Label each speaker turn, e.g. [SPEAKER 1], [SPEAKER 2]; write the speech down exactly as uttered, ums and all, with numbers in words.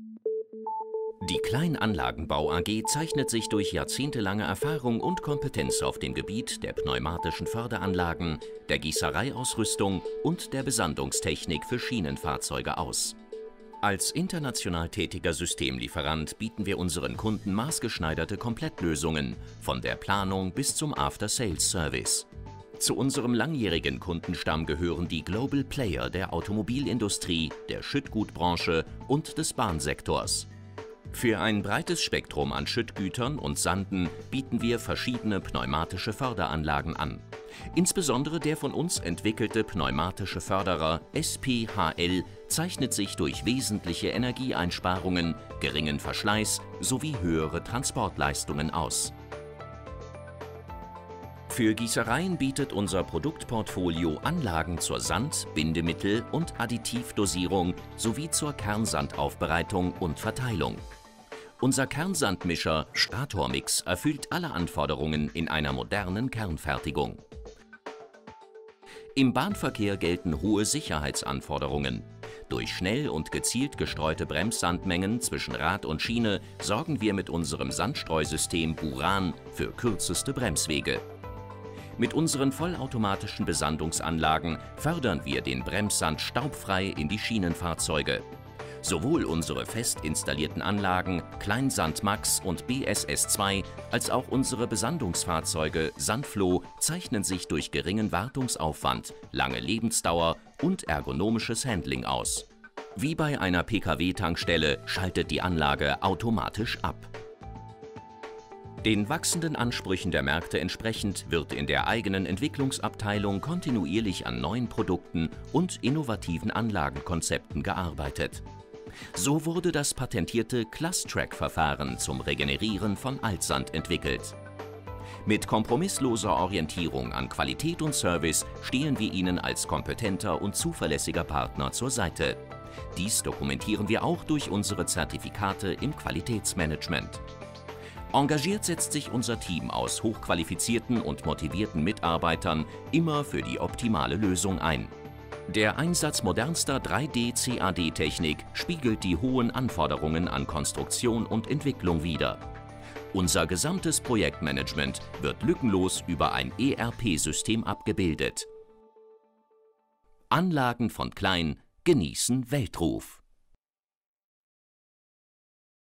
[SPEAKER 1] Die Kleinanlagenbau A G zeichnet sich durch jahrzehntelange Erfahrung und Kompetenz auf dem Gebiet der pneumatischen Förderanlagen, der Gießereiausrüstung und der Besandungstechnik für Schienenfahrzeuge aus. Als international tätiger Systemlieferant bieten wir unseren Kunden maßgeschneiderte Komplettlösungen, von der Planung bis zum After-Sales-Service. Zu unserem langjährigen Kundenstamm gehören die Global Player der Automobilindustrie, der Schüttgutbranche und des Bahnsektors. Für ein breites Spektrum an Schüttgütern und Sanden bieten wir verschiedene pneumatische Förderanlagen an. Insbesondere der von uns entwickelte pneumatische Förderer S P H L zeichnet sich durch wesentliche Energieeinsparungen, geringen Verschleiß sowie höhere Transportleistungen aus. Für Gießereien bietet unser Produktportfolio Anlagen zur Sand-, Bindemittel- und Additivdosierung sowie zur Kernsandaufbereitung und Verteilung. Unser Kernsandmischer Stratormix erfüllt alle Anforderungen in einer modernen Kernfertigung. Im Bahnverkehr gelten hohe Sicherheitsanforderungen. Durch schnell und gezielt gestreute Bremssandmengen zwischen Rad und Schiene sorgen wir mit unserem Sandstreusystem Buran für kürzeste Bremswege. Mit unseren vollautomatischen Besandungsanlagen fördern wir den Bremssand staubfrei in die Schienenfahrzeuge. Sowohl unsere fest installierten Anlagen Kleinsand Max und B S S zwei als auch unsere Besandungsfahrzeuge Sandfloh zeichnen sich durch geringen Wartungsaufwand, lange Lebensdauer und ergonomisches Handling aus. Wie bei einer P K W-Tankstelle schaltet die Anlage automatisch ab. Den wachsenden Ansprüchen der Märkte entsprechend wird in der eigenen Entwicklungsabteilung kontinuierlich an neuen Produkten und innovativen Anlagenkonzepten gearbeitet. So wurde das patentierte Class-Track-Verfahren zum Regenerieren von Altsand entwickelt. Mit kompromissloser Orientierung an Qualität und Service stehen wir Ihnen als kompetenter und zuverlässiger Partner zur Seite. Dies dokumentieren wir auch durch unsere Zertifikate im Qualitätsmanagement. Engagiert setzt sich unser Team aus hochqualifizierten und motivierten Mitarbeitern immer für die optimale Lösung ein. Der Einsatz modernster drei D C A D-Technik spiegelt die hohen Anforderungen an Konstruktion und Entwicklung wider. Unser gesamtes Projektmanagement wird lückenlos über ein E R P-System abgebildet. Anlagen von Klein genießen Weltruf.